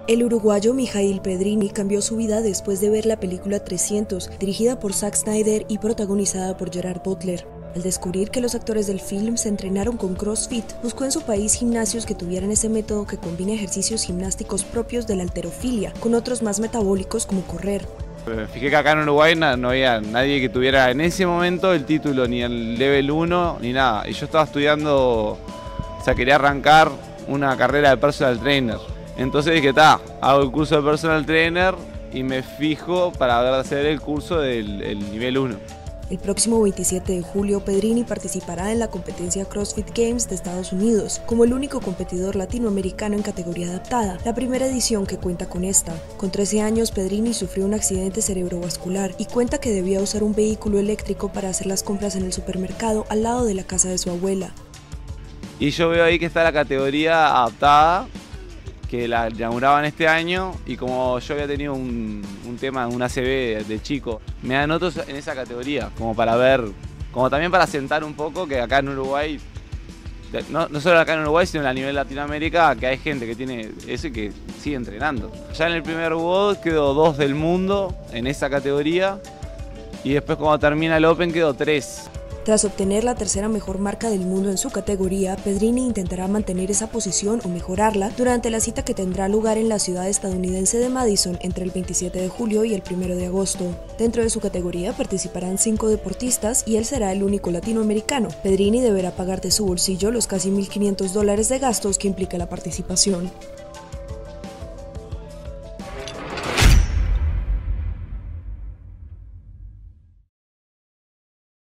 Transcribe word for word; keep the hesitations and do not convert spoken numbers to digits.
El uruguayo Mijail Pedrini cambió su vida después de ver la película trescientos, dirigida por Zack Snyder y protagonizada por Gerard Butler. Al descubrir que los actores del film se entrenaron con CrossFit, buscó en su país gimnasios que tuvieran ese método que combina ejercicios gimnásticos propios de la halterofilia con otros más metabólicos como correr. Me fijé que acá en Uruguay no, no había nadie que tuviera en ese momento el título, ni el level uno, ni nada. Y yo estaba estudiando, o sea, quería arrancar una carrera de personal trainer. Entonces dije, ta, hago el curso de personal trainer y me fijo para hacer el curso del el nivel uno. El próximo veintisiete de julio, Pedrini participará en la competencia CrossFit Games de Estados Unidos, como el único competidor latinoamericano en categoría adaptada, la primera edición que cuenta con esta. Con trece años, Pedrini sufrió un accidente cerebrovascular y cuenta que debía usar un vehículo eléctrico para hacer las compras en el supermercado al lado de la casa de su abuela. Y yo veo ahí que está la categoría adaptada, que la inauguraban este año, y como yo había tenido un, un tema, un A C V de chico, me anoto en esa categoría, como para ver, como también para sentar un poco que acá en Uruguay, no, no solo acá en Uruguay, sino a nivel Latinoamérica, que hay gente que tiene eso y que sigue entrenando. Ya en el primer WOD quedó dos del mundo en esa categoría, y después cuando termina el Open quedó tres. Tras obtener la tercera mejor marca del mundo en su categoría, Pedrini intentará mantener esa posición o mejorarla durante la cita que tendrá lugar en la ciudad estadounidense de Madison entre el veintisiete de julio y el primero de agosto. Dentro de su categoría participarán cinco deportistas y él será el único latinoamericano. Pedrini deberá pagar de su bolsillo los casi mil quinientos dólares de gastos que implica la participación.